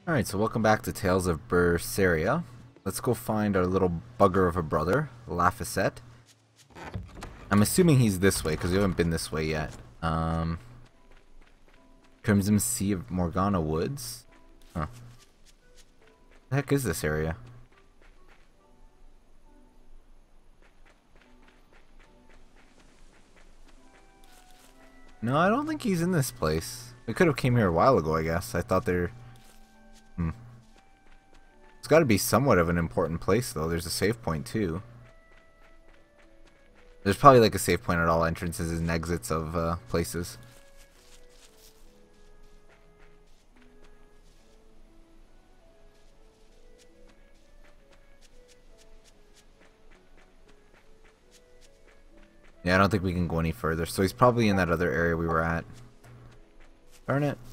Alright, so welcome back to Tales of Berseria. Let's go find our little bugger of a brother, Laphicet. I'm assuming he's this way, because we haven't been this way yet. Crimson Sea of Morgana Woods? Huh. The heck is this area? No, I don't think he's in this place. We could have came here a while ago, I guess. I thought they're... It's got to be somewhat of an important place, though. There's a save point, too. There's probably like a save point at all entrances and exits of places. Yeah, I don't think we can go any further. So he's probably in that other area we were at. Darn it.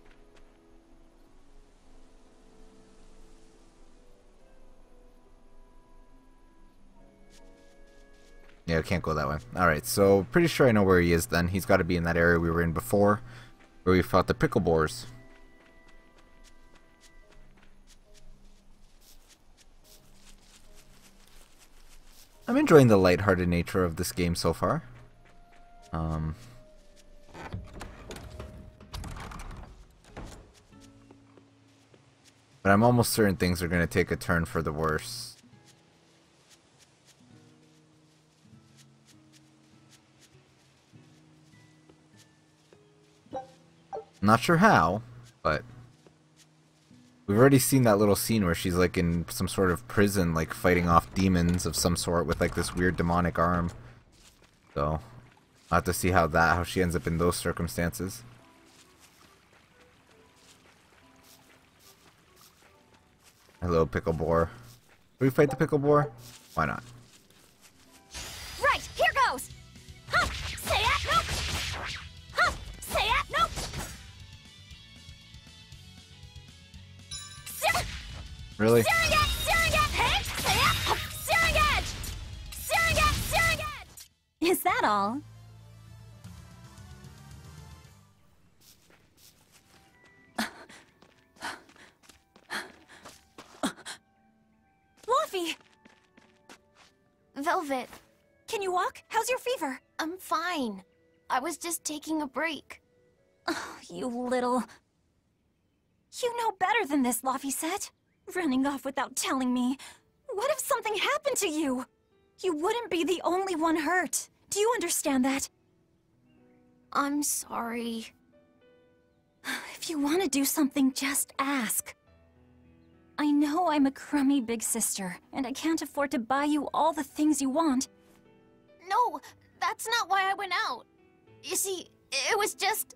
Yeah, I can't go that way. Alright, so pretty sure I know where he is then. He's got to be in that area we were in before, where we fought the pickle boars. I'm enjoying the lighthearted nature of this game so far. But I'm almost certain things are going to take a turn for the worse. Not sure how, but we've already seen that little scene where she's like in some sort of prison, like fighting off demons of some sort with like this weird demonic arm. So I'll have to see how she ends up in those circumstances. Hello, pickle boar. Will we fight the pickle boar? Why not? Right, here goes! Huh! Say it! Nope! Huh! Say it! Nope! Really? Searing edge! Searing edge! Hey! Say it! Searing edge! Searing edge! Searing edge! Is that all? Luffy! Velvet, can you walk? How's your fever? I'm fine. I was just taking a break. Oh, you little... You know better than this, Laphicet. Running off without telling me. What if something happened to you? You wouldn't be the only one hurt. Do you understand that? I'm sorry. If you want to do something, just ask. I know I'm a crummy big sister, and I can't afford to buy you all the things you want. No, that's not why I went out. You see, it was just...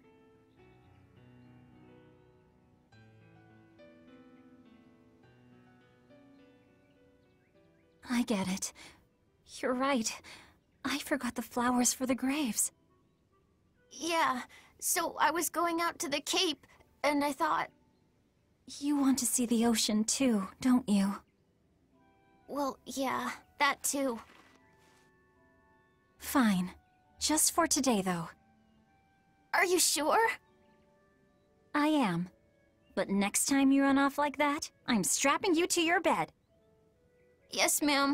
I get it. You're right. I forgot the flowers for the graves. Yeah, so I was going out to the Cape, and I thought... You want to see the ocean too, don't you? Well, yeah, that too. Fine. Just for today, though. Are you sure? I am. But next time you run off like that, I'm strapping you to your bed. Yes, ma'am.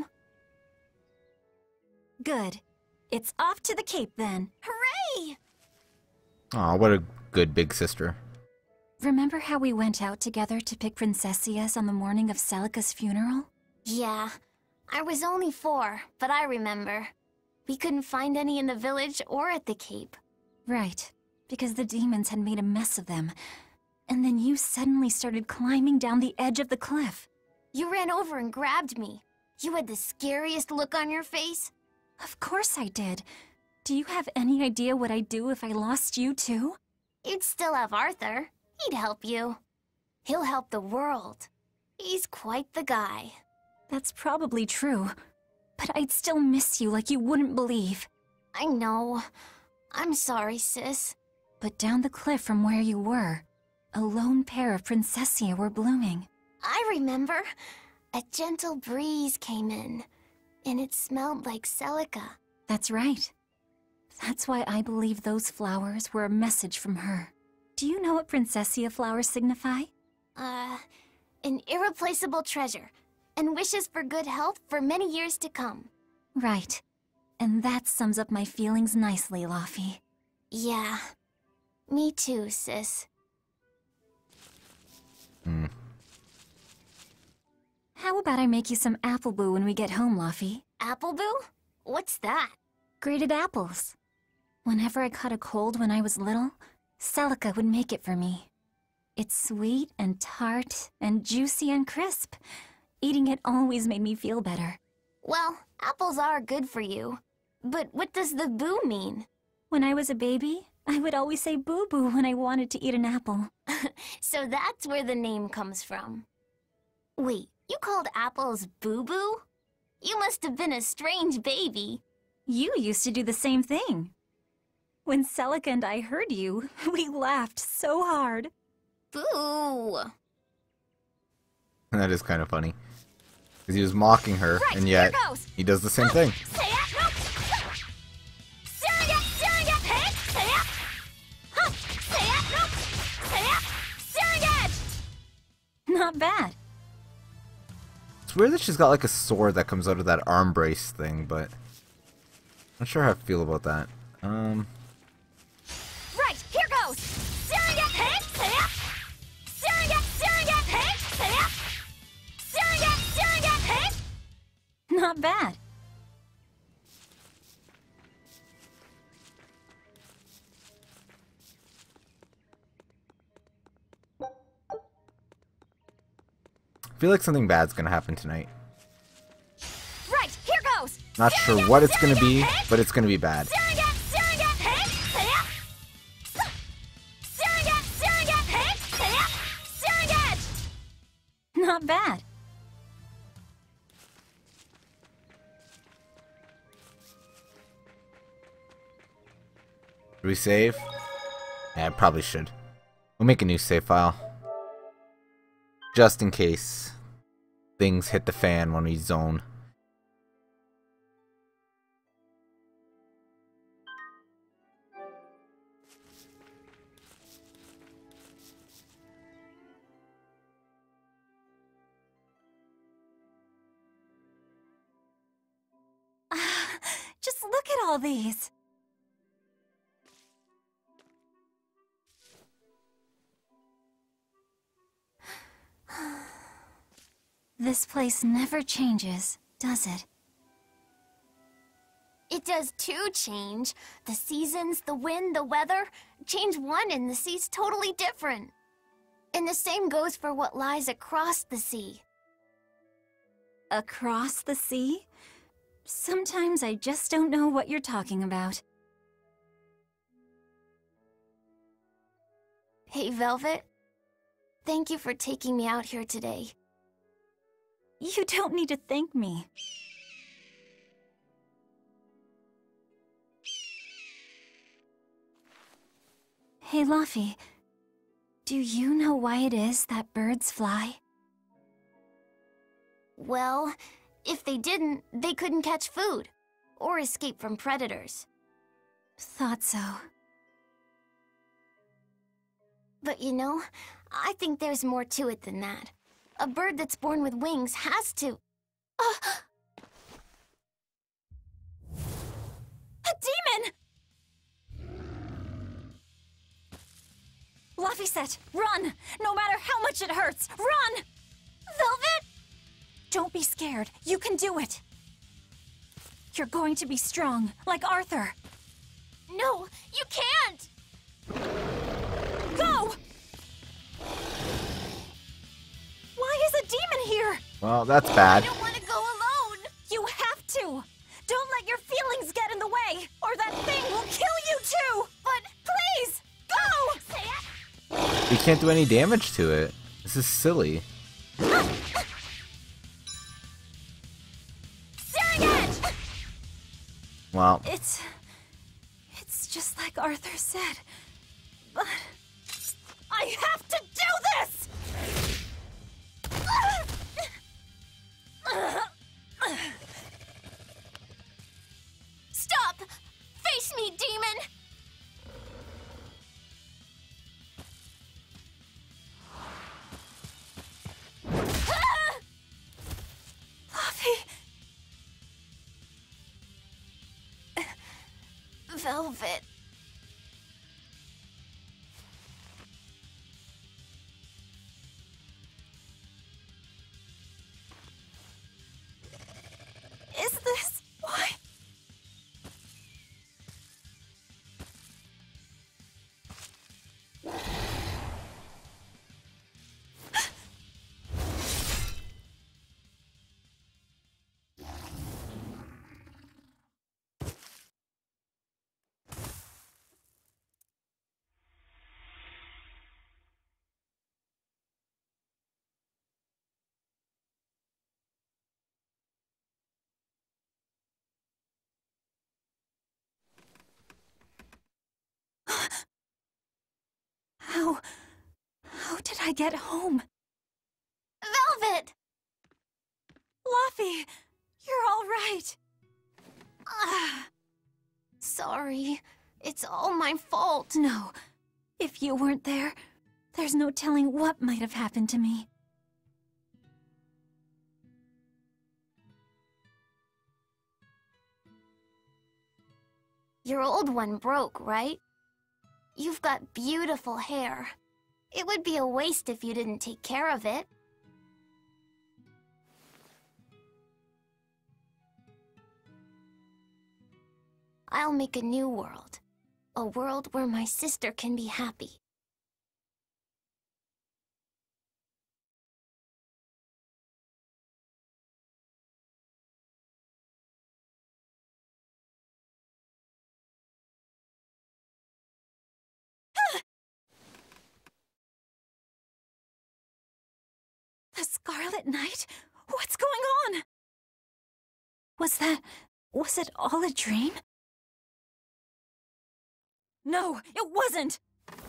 Good. It's off to the Cape, then. Hooray! Aw, what a good big sister. Remember how we went out together to pick princessias on the morning of Celica's funeral? Yeah. I was only 4, but I remember. We couldn't find any in the village or at the Cape. Right. Because the demons had made a mess of them. And then you suddenly started climbing down the edge of the cliff. You ran over and grabbed me. You had the scariest look on your face. Of course I did. Do you have any idea what I'd do if I lost you too? You'd still have Arthur. He'd help you. He'll help the world. He's quite the guy. That's probably true. But I'd still miss you like you wouldn't believe. I know. I'm sorry, sis. But down the cliff from where you were, a lone pair of princessia were blooming. I remember. A gentle breeze came in, and it smelled like Celica. That's right. That's why I believe those flowers were a message from her. Do you know what princessia flowers signify? An irreplaceable treasure, and wishes for good health for many years to come. Right. And that sums up my feelings nicely, Laufey. Yeah. Me too, sis. How about I make you some apple boo when we get home, Laufey? Apple boo? What's that? Grated apples. Whenever I caught a cold when I was little, Celica would make it for me. It's sweet and tart and juicy and crisp. Eating it always made me feel better. Well, apples are good for you. But what does the boo mean? When I was a baby, I would always say boo-boo when I wanted to eat an apple. So that's where the name comes from. Wait, you called apples boo-boo? You must have been a strange baby. You used to do the same thing. When Celica and I heard you, we laughed so hard. Boo! That is kind of funny. Because he was mocking her, Right, and yet he does the same thing. Not bad. It's weird that she's got like a sword that comes out of that arm brace thing, but I'm not sure how I feel about that. Right, here goes. Not bad. I feel like something bad's gonna happen tonight. Right, here goes. Not sure what it's gonna be, but it's gonna be bad. Not bad. Should we save? Yeah, I probably should. We'll make a new save file. Just in case things hit the fan when we zone. Just look at all these. This place never changes, does it? It does too change. The seasons, the wind, the weather. Change one and the sea's totally different. And the same goes for what lies across the sea. Across the sea? Sometimes I just don't know what you're talking about. Hey, Velvet. Thank you for taking me out here today. You don't need to thank me. Hey, Laufey. Do you know why it is that birds fly? Well, if they didn't, they couldn't catch food or escape from predators. Thought so. But you know, I think there's more to it than that. A bird that's born with wings has to... A demon! Laufey, run! No matter how much it hurts, run! Velvet? Don't be scared. You can do it. You're going to be strong, like Arthur. No, you can't! Go! Why is a demon here? Well, that's bad. I don't want to go alone. You have to. Don't let your feelings get in the way, or that thing will kill you too. But please, go! We can't do any damage to it. This is silly. Well, It's just like Arthur said. But I have to do this! Stop! Face me, demon! Velvet. Is this why? How did I get home? Velvet! Luffy, you're all right. Sorry, it's all my fault. No, if you weren't there, there's no telling what might have happened to me. Your old one broke, right? You've got beautiful hair. It would be a waste if you didn't take care of it. I'll make a new world. A world where my sister can be happy. The Scarlet Knight? What's going on? Was it all a dream? No, it wasn't!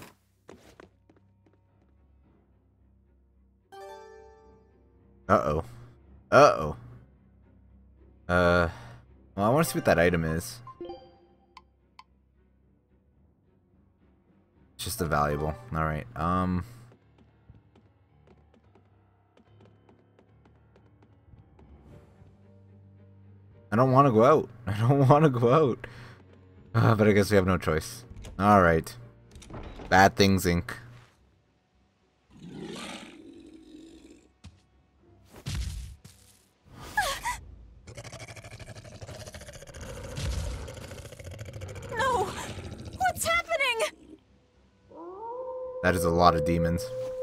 Uh-oh. Uh-oh. Well, I want to see what that item is. It's just a valuable. Alright, I don't want to go out. I don't want to go out. But I guess we have no choice. Alright. Bad Things, Inc. No! What's happening? That is a lot of demons.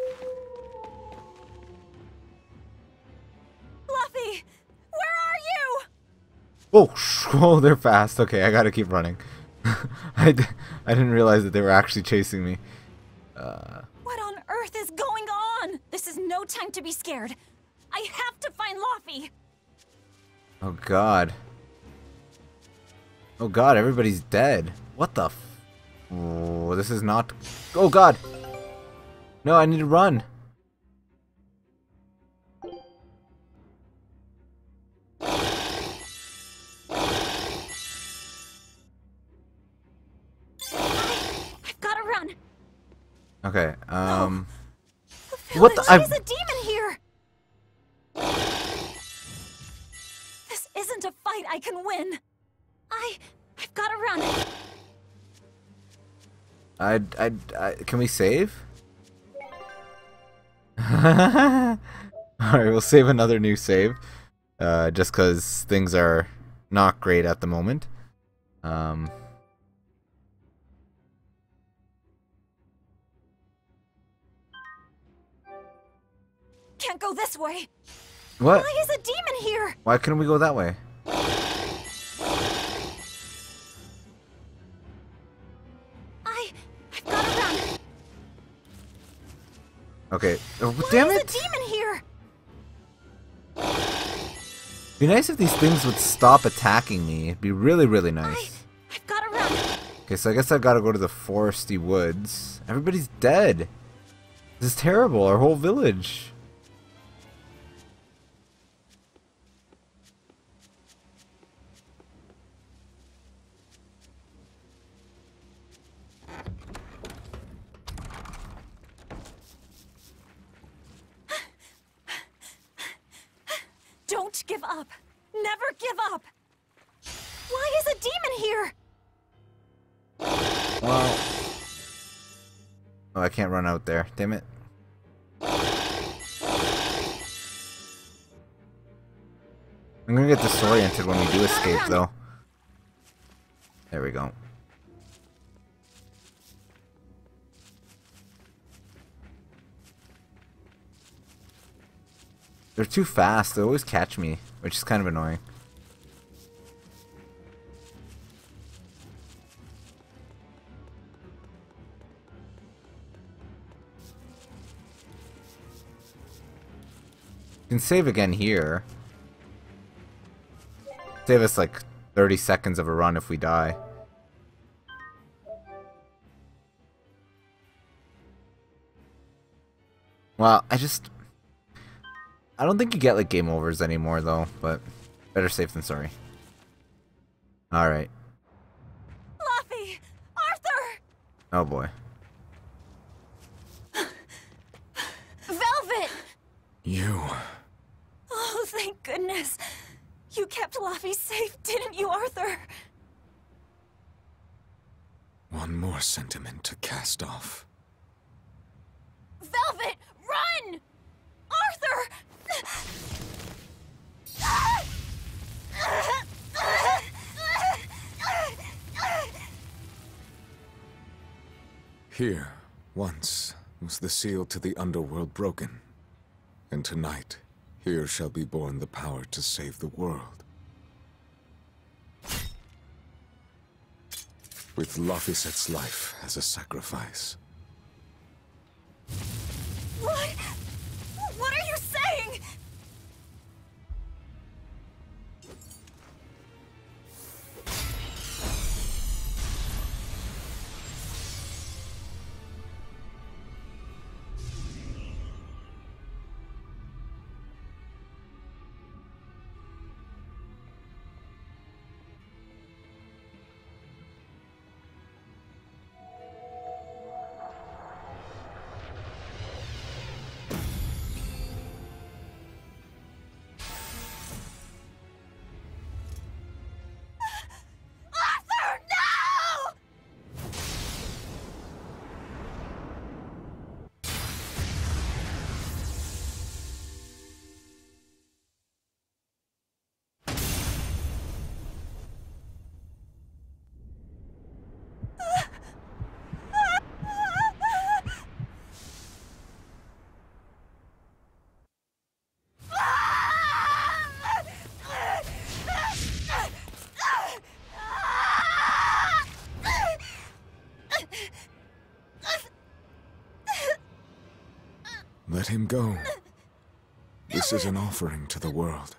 Luffy! Where are you? Oh, they're fast. Okay, I gotta keep running. I didn't realize that they were actually chasing me. What on earth is going on? This is no time to be scared. I have to find Luffy. Oh god. Oh god, everybody's dead. What the f... Oh, this is not... Oh god! No, I need to run. I've gotta run. Okay, No. What the... There's a demon here! This isn't a fight I can win. I've gotta run. Can we save? Alright, we'll save another new save. Just because things are not great at the moment. Can't go this way. What? Why is a demon here? Why couldn't we go that way? I've gotta run. Okay. Oh, Why damn is it! a demon here? It'd be nice if these things would stop attacking me. It'd be really, really nice. I've gotta run. Okay, so I guess I gotta go to the foresty woods. Everybody's dead. This is terrible. Our whole village. Don't give up. Never give up. Why is a demon here? Well... Oh, I can't run out there. Damn it. I'm gonna get disoriented when we do escape, though. There we go. They're too fast. They always catch me, which is kind of annoying. You can save again here. Save us like 30 seconds of a run if we die. Well, I don't think you get like game overs anymore though, but better safe than sorry. Alright. Luffy! Arthur! Oh boy. Velvet! You... Oh, thank goodness. You kept Luffy safe, didn't you, Arthur? One more sentiment to cast off. Velvet, run! Arthur! Here, once, was the seal to the underworld broken. And tonight, here shall be born the power to save the world. With Laphicet's life as a sacrifice. What? What are you saying? Arthur, no! Let him go. This is an offering to the world.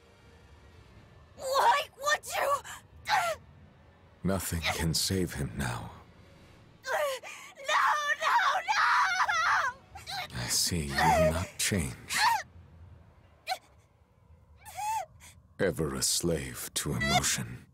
Why would you? Nothing can save him now. No! I see you will not change. Ever a slave to emotion.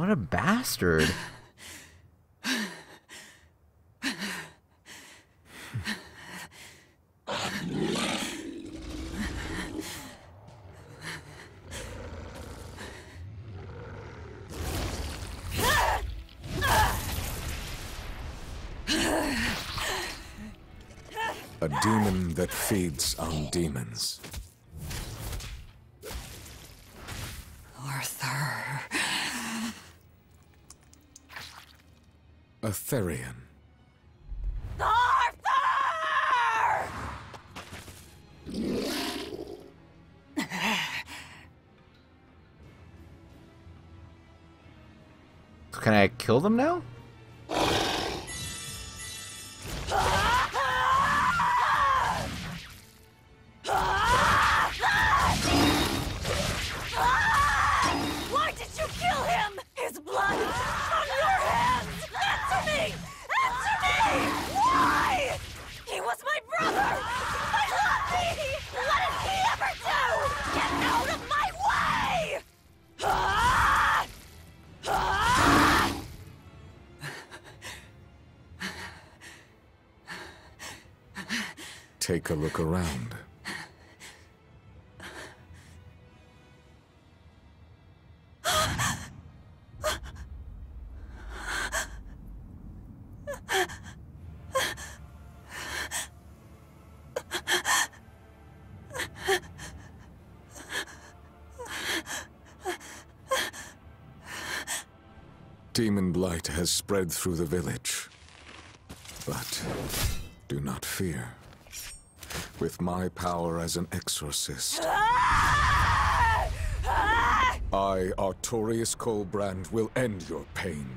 What a bastard. A demon that feeds on demons. Arthur. A Therian. Arthur! Can I kill them now? Why did you kill him? His blood on your hands! Answer me! Answer me! Why? He was my brother! I love me! What did he ever do? Get out of my way! Take a look around. Demon blight has spread through the village. But do not fear. With my power as an exorcist, I, Artorius Colbrand, will end your pain.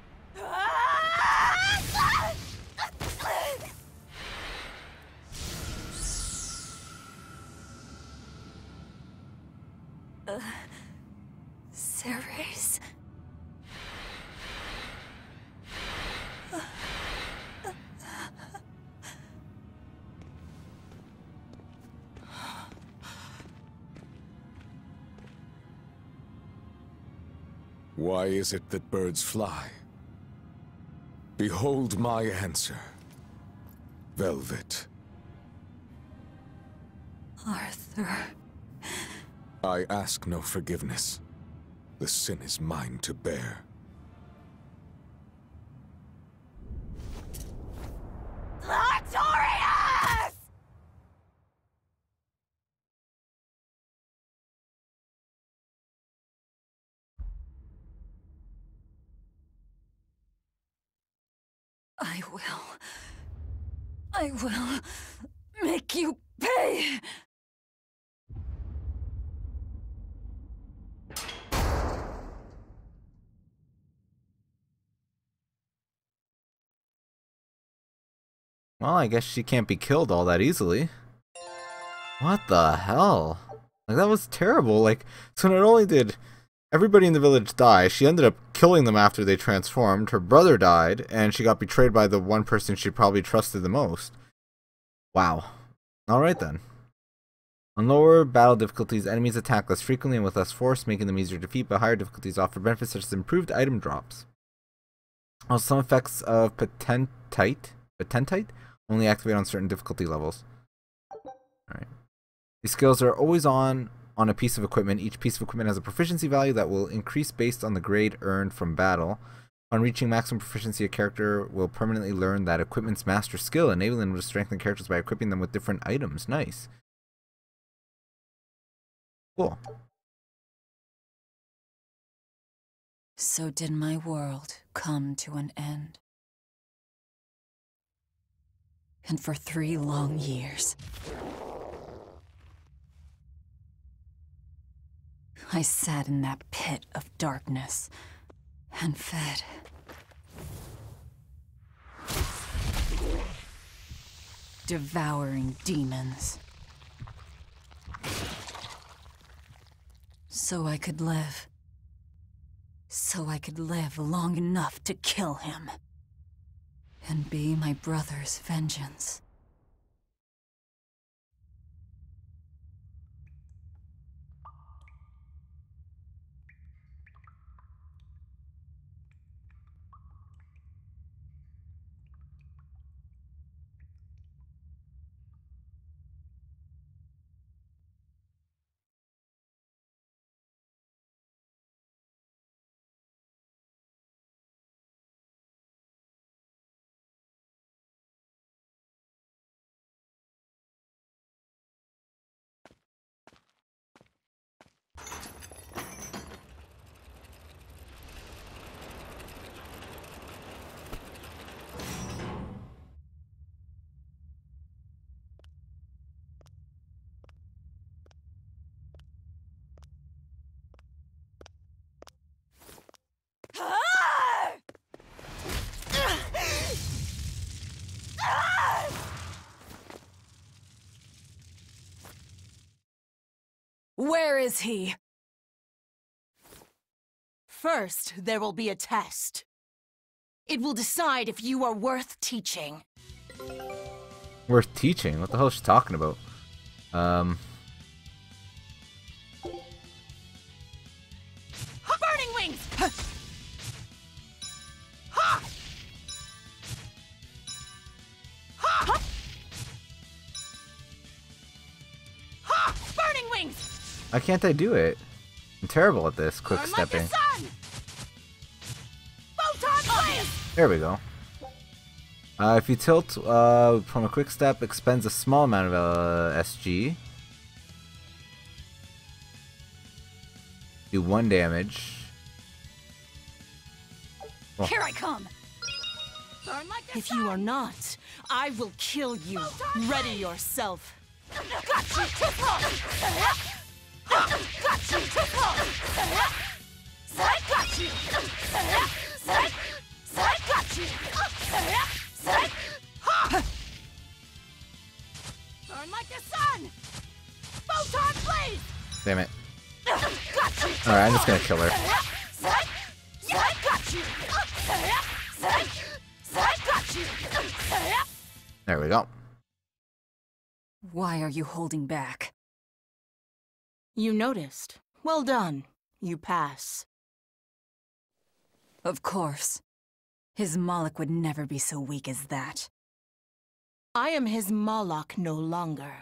Ceres? Why is it that birds fly? Behold my answer. Velvet. Arthur. I ask no forgiveness. The sin is mine to bear. Artorius! I will make you pay! Well, I guess she can't be killed all that easily. What the hell? Like, that was terrible. Like, so not only did everybody in the village die, she ended up killing them after they transformed. Her brother died, and she got betrayed by the one person she probably trusted the most. Wow. Alright then. On lower battle difficulties, enemies attack less frequently and with less force, making them easier to defeat, but higher difficulties offer benefits such as improved item drops. Also, some effects of Potentite only activate on certain difficulty levels. Alright. These skills are always on a piece of equipment. Each piece of equipment has a proficiency value that will increase based on the grade earned from battle. On reaching maximum proficiency, a character will permanently learn that equipment's master skill, enabling them to strengthen characters by equipping them with different items. Nice. Cool. So did my world come to an end. And for 3 long years, I sat in that pit of darkness and fed. Devouring demons. So I could live. So I could live long enough to kill him. And be my brother's vengeance. is he? First, there will be a test. It will decide if you are worth teaching. Worth teaching? What the hell is she talking about? Burning wings! Ha! Ha! Ha! Burning wings! Why can't I do it? I'm terrible at this, quick Burn like the stepping. sun! Photon blaze! There we go. If you tilt from a quick step, expends a small amount of SG. Do 1 damage. Oh. Here I come! Burn like the sun! You are not, I will kill you. Ready yourself. Got you! Got you! Got you! Got you! Burn like the sun! Photon blaze! Damn it. Alright, I'm just gonna kill her. There we go. Why are you holding back? You noticed. Well done. You pass. Of course. His Moloch would never be so weak as that. I am his Moloch no longer.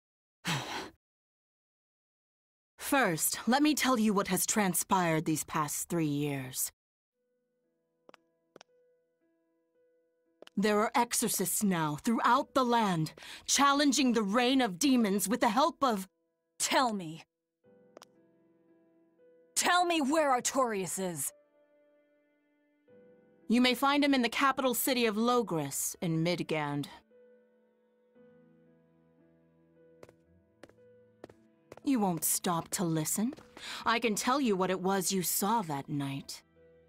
First, let me tell you what has transpired these past 3 years. There are exorcists now throughout the land, challenging the reign of demons with the help of... Tell me. Tell me where Artorias is. You may find him in the capital city of Logris, in Midgand. You won't stop to listen. I can tell you what it was you saw that night.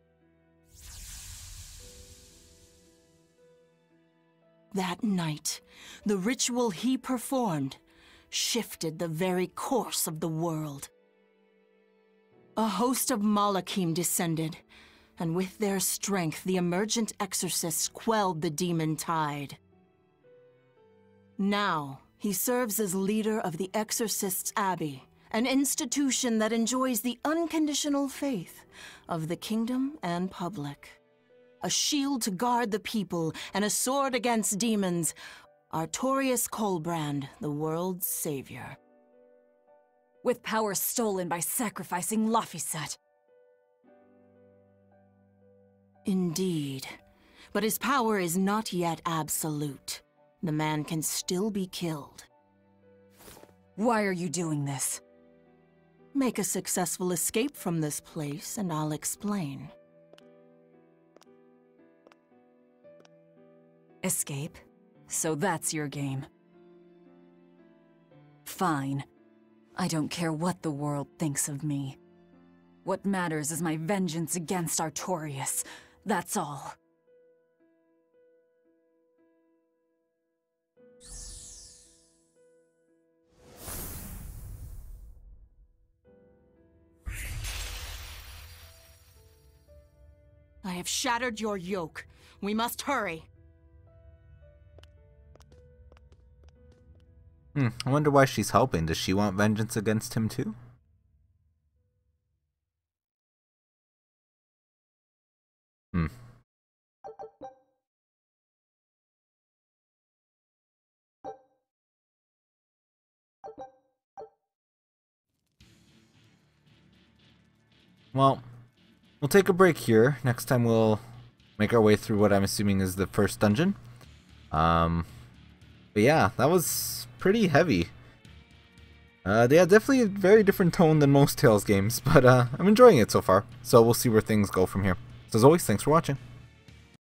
That night, the ritual he performed shifted the very course of the world. A host of Malachim descended, and with their strength, the emergent exorcists quelled the demon tide. Now, he serves as leader of the Exorcists' Abbey, an institution that enjoys the unconditional faith of the kingdom and public. A shield to guard the people and a sword against demons, Artorias Colbrand, the world's savior. With power stolen by sacrificing Laphicet. Indeed. But his power is not yet absolute. The man can still be killed. Why are you doing this? Make a successful escape from this place, and I'll explain. Escape? So that's your game. Fine. I don't care what the world thinks of me. What matters is my vengeance against Artorias. That's all. I have shattered your yoke. We must hurry. I wonder why she's helping. Does she want vengeance against him too? Well, we'll take a break here. Next time we'll make our way through what I'm assuming is the first dungeon. But yeah, that was pretty heavy. Yeah, definitely a very different tone than most Tales games, but I'm enjoying it so far. So we'll see where things go from here. So as always, thanks for watching.